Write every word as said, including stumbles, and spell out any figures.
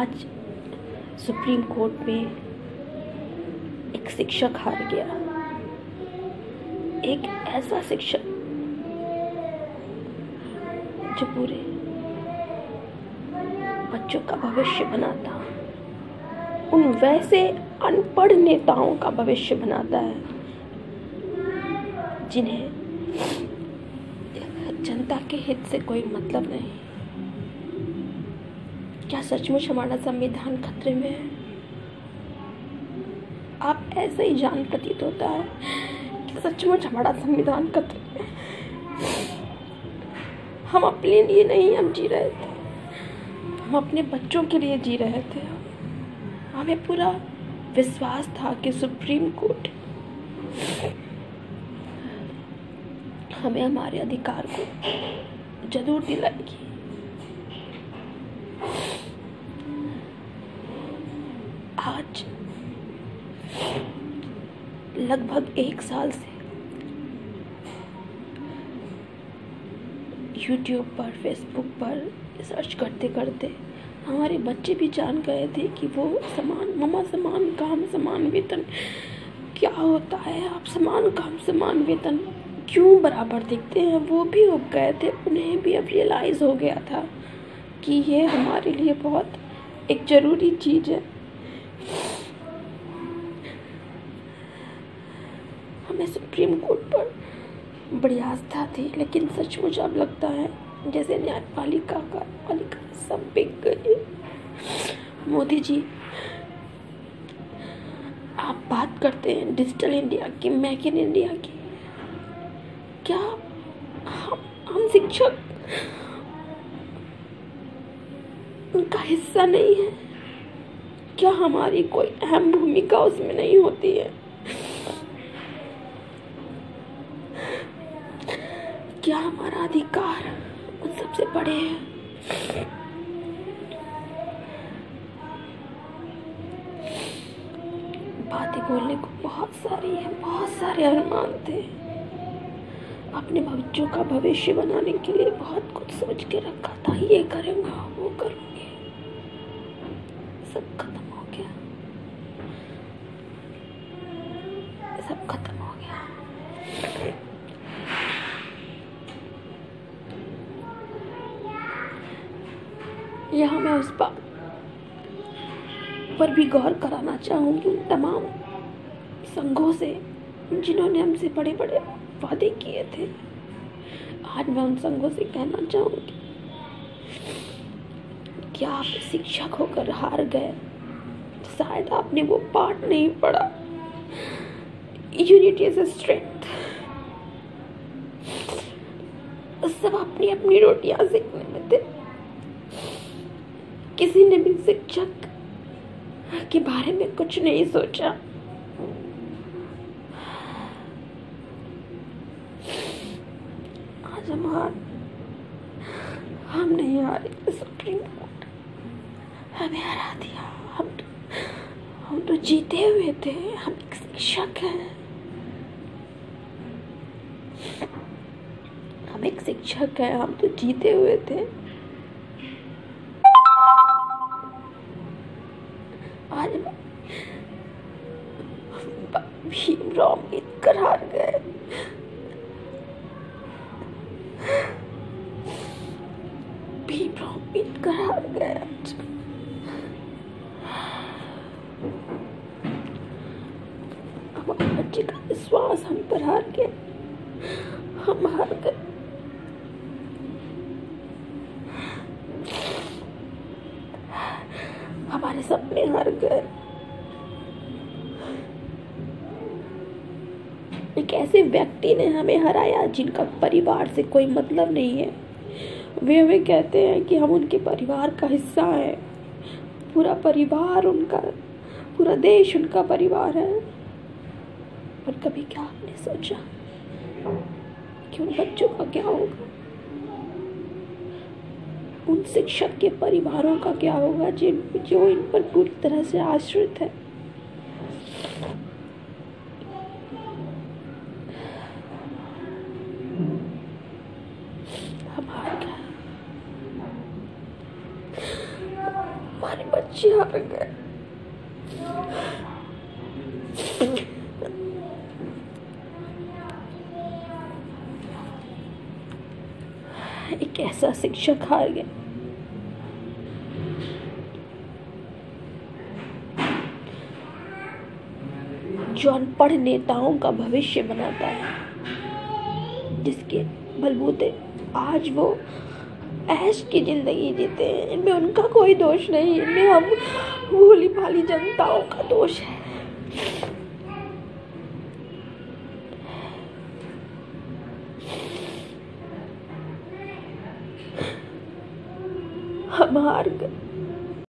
आज supreme court में एक शिक्षक हार गया। एक ऐसा शिक्षक जो पूरे बच्चों का भविष्य बनाता, उन वैसे अनपढ़ नेताओं का भविष्य बनाता है जिन्हें जनता के हित से कोई मतलब नहीं। क्या सचमुच हमारा संविधान खतरे में है? आप ऐसे ही जान प्रतीत होता है कि सचमुच हमारा संविधान खतरे में है। हम अपने लिए नहीं हम जी रहे थे, हम अपने बच्चों के लिए जी रहे थे। हमें पूरा विश्वास था कि सुप्रीम कोर्ट हमें हमारे अधिकार को जरूर दिलाएगी। आज लगभग एक साल से यूट्यूब पर, फेसबुक पर सर्च करते करते हमारे बच्चे भी जान गए थे कि वो समान मम्मा समान काम समान वेतन क्या होता है। आप समान काम समान वेतन क्यों बराबर दिखते हैं, वो भी उब गए थे। उन्हें भी अब रियलाइज़ हो गया था कि ये हमारे लिए बहुत एक ज़रूरी चीज़ है। हमें सुप्रीम कोर्ट पर बड़ी आस्था थी, लेकिन सचमुच अब लगता है जैसे न्यायपालिका कार्यपालिका सब बिक गई। मोदी जी, आप बात करते हैं डिजिटल इंडिया की, मेक इन इंडिया की, क्या हम हम शिक्षक उनका हिस्सा नहीं है? क्या हमारी कोई अहम भूमिका उसमें नहीं होती है? क्या हमारा अधिकार उन सबसे बड़े हैं? बातें बोलने को बहुत सारी है, बहुत सारे अरमान थे। अपने बच्चों का भविष्य बनाने के लिए बहुत कुछ सोच के रखा था, ये करूँगा वो करूँगी, सब खत्म हो गया, सब खत्म हो गया। यहाँ मैं उस बात पर भी गौर कराना चाहूँगी उन तमाम संघों से जिन्होंने हमसे बड़े बड़े वादे किए थे। आज मैं उन संघों से कहना चाहूँगी कि आप शिक्षक होकर हार गए। शायद आपने वो पाठ नहीं पढ़ा, यूनिटी इज स्ट्रेंथ। सब अपनी अपनी रोटियां सेकने में थे। किसी ने भी शिक्षक के बारे में कुछ नहीं सोचा। आज हम हार हम नहीं हारे, सुप्रीम कोर्ट हमें हरा दिया। हम तो हम तो जीते हुए थे। हम एक शिक्षक हैं, हम एक शिक्षक हैं, हम तो जीते हुए थे। आज भीमराव अम्बेडकर हार गए। भीमराव अम्बेडकर हार गए। हमारे बच्चे का विश्वास हम पर हार गए। हम हार गए। हमारे सपने हार गए। एक ऐसे व्यक्ति ने हमें हराया जिनका परिवार से कोई मतलब नहीं है। वे हमें कहते हैं कि हम उनके परिवार का हिस्सा हैं। पूरा परिवार उनका, पूरा देश उनका परिवार है। पर कभी क्या आपने सोचा कि उन बच्चों का क्या होगा? उन शिक्षक के परिवारों का क्या होगा जिन जो इन पर पूरी तरह से आश्रित है? हम हार गए। हमारे बच्चे हार गए। एक ऐसा शिक्षक हार गया जो अनपढ़ नेताओं का भविष्य बनाता है, जिसके बलबूते आज वो ऐश की जिंदगी जीते हैं। इनमें उनका कोई दोष नहीं, इनमें हम भोली भाली जनताओं का दोष है।